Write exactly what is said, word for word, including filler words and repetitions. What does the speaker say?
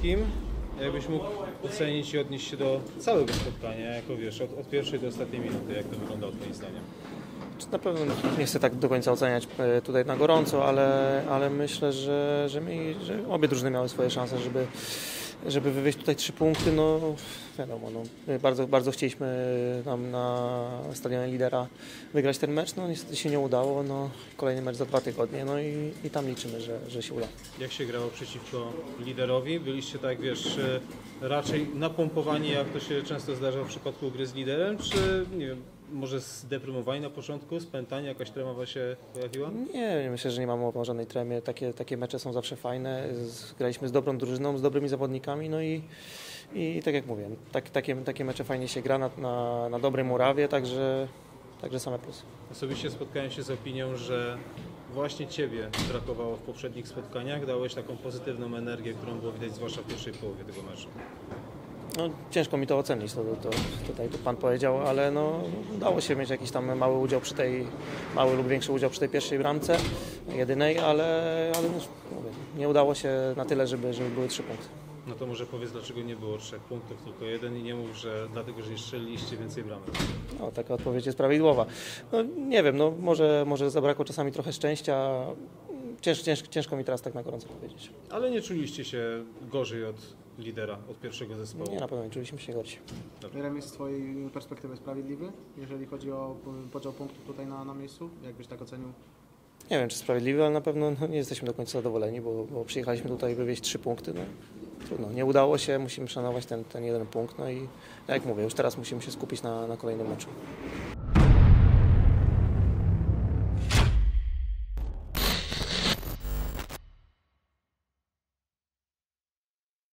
wszystkim, jakbyś mógł ocenić i odnieść się do całego spotkania, jako wiesz, od, od pierwszej do ostatniej minuty, jak to wyglądało twoim zdaniem? Na pewno nie chcę tak do końca oceniać tutaj na gorąco, ale, ale myślę, że, że, mi, że obie drużyny miały swoje szanse, żeby, żeby wywieźć tutaj trzy punkty. No wiadomo, no, bardzo, bardzo chcieliśmy nam na stadionie Lidera wygrać ten mecz, no niestety się nie udało. No, kolejny mecz za dwa tygodnie, no i, i tam liczymy, że, że się uda. Jak się grało przeciwko Liderowi? Byliście tak, wiesz, raczej napompowani, jak to się często zdarza w przypadku gry z Liderem, czy nie wiem, może zdeprymowani na początku, spętani, jakaś trema was się pojawiła? Nie, myślę, że nie mamy o żadnej tremie. Takie, takie mecze są zawsze fajne. Graliśmy z dobrą drużyną, z dobrymi zawodnikami, no i, i tak jak mówię, tak, takie, takie mecze fajnie się gra na, na, na dobrej murawie, także, także same plusy. Osobiście spotkałem się z opinią, że właśnie Ciebie brakowało w poprzednich spotkaniach. Dałeś taką pozytywną energię, którą było widać zwłaszcza w pierwszej połowie tego meczu. No, ciężko mi to ocenić, to, to, tutaj to Pan powiedział, ale no, udało się mieć jakiś tam mały udział przy tej, mały lub większy udział przy tej pierwszej bramce, jedynej, ale, ale no, mówię, nie udało się na tyle, żeby, żeby były trzy punkty. No to może powiedz, dlaczego nie było trzech punktów, tylko jeden i nie mów, że dlatego, że nie strzeliliście więcej bramek. No, taka odpowiedź jest prawidłowa. No, nie wiem, no, może, może zabrakło czasami trochę szczęścia. Cięż, cięż, ciężko mi teraz tak na gorąco powiedzieć. Ale nie czuliście się gorzej od Lidera, od pierwszego zespołu? Nie, na pewno nie czuliśmy się gorzej. Remis z Twojej perspektywy sprawiedliwy, jeżeli chodzi o podział punktów tutaj na, na miejscu? Jak byś tak ocenił? Nie wiem, czy sprawiedliwy, ale na pewno no, nie jesteśmy do końca zadowoleni, bo, bo przyjechaliśmy tutaj wywieźć trzy punkty. No, trudno, nie udało się, musimy szanować ten, ten jeden punkt. No i jak mówię, już teraz musimy się skupić na, na kolejnym meczu.